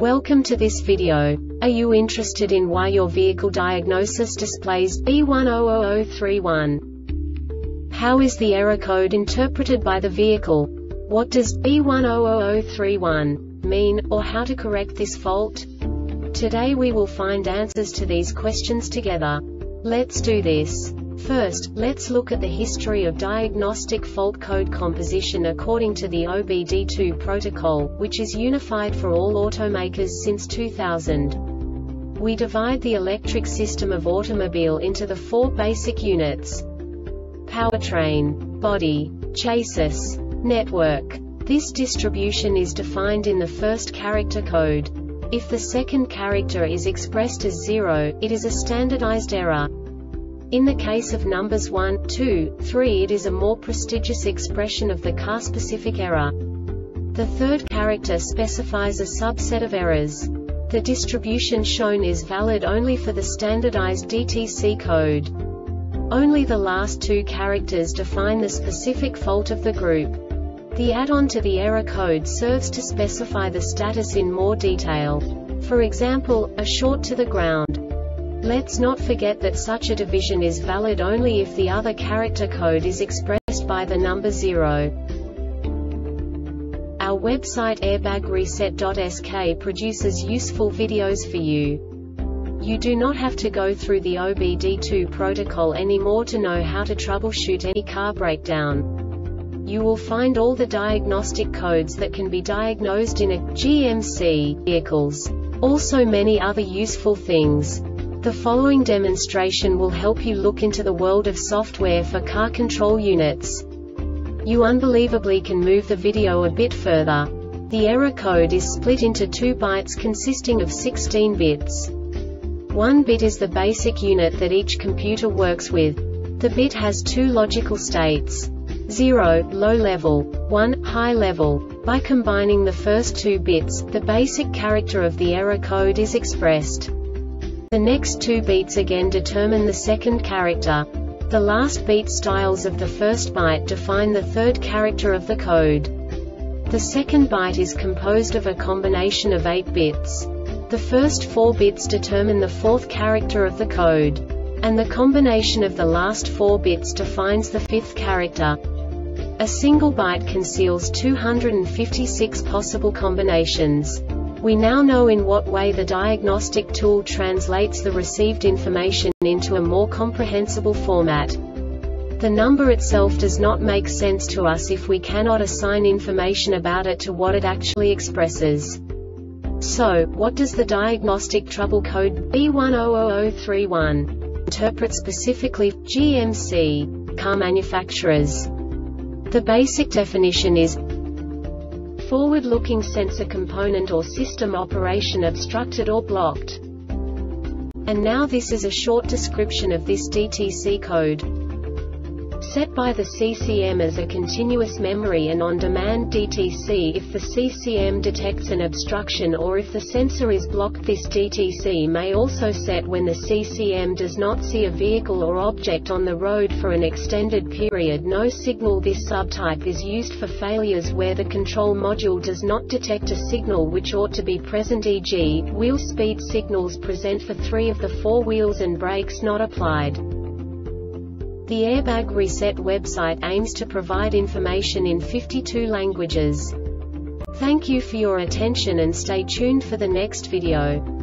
Welcome to this video. Are you interested in why your vehicle diagnosis displays B100031? How is the error code interpreted by the vehicle? What does B100031 mean, or how to correct this fault? Today we will find answers to these questions together. Let's do this. First, let's look at the history of diagnostic fault code composition according to the OBD2 protocol, which is unified for all automakers since 2000. We divide the electric system of automobile into the four basic units: powertrain, body, chassis, network. This distribution is defined in the first character code. If the second character is expressed as 0, it is a standardized error. In the case of numbers 1, 2, 3, it is a more prestigious expression of the car-specific error. The third character specifies a subset of errors. The distribution shown is valid only for the standardized DTC code. Only the last two characters define the specific fault of the group. The add-on to the error code serves to specify the status in more detail. For example, a short to the ground. Let's not forget that such a division is valid only if the other character code is expressed by the number 0. Our website airbagreset.sk produces useful videos for you. You do not have to go through the OBD2 protocol anymore to know how to troubleshoot any car breakdown. You will find all the diagnostic codes that can be diagnosed in a GMC vehicles. Also many other useful things. The following demonstration will help you look into the world of software for car control units. You unbelievably can move the video a bit further. The error code is split into 2 bytes consisting of 16 bits. 1 bit is the basic unit that each computer works with. The bit has 2 logical states: 0, low level, 1, high level. By combining the first 2 bits, the basic character of the error code is expressed. The next 2 beats again determine the second character. The last beat styles of the first byte define the third character of the code. The second byte is composed of a combination of 8 bits. The first 4 bits determine the fourth character of the code. And the combination of the last 4 bits defines the fifth character. A single byte conceals 256 possible combinations. We now know in what way the diagnostic tool translates the received information into a more comprehensible format. The number itself does not make sense to us if we cannot assign information about it to what it actually expresses. So, what does the diagnostic trouble code B100031 interpret specifically for GMC car manufacturers? The basic definition is forward-looking sensor component or system operation obstructed or blocked. And now this is a short description of this DTC code. Set by the CCM as a continuous memory and on-demand DTC if the CCM detects an obstruction or if the sensor is blocked. This DTC may also set when the CCM does not see a vehicle or object on the road for an extended period. No signal. This subtype is used for failures where the control module does not detect a signal which ought to be present, e.g., wheel speed signals present for 3 of the 4 wheels and brakes not applied. The Airbag Reset website aims to provide information in 52 languages. Thank you for your attention and stay tuned for the next video.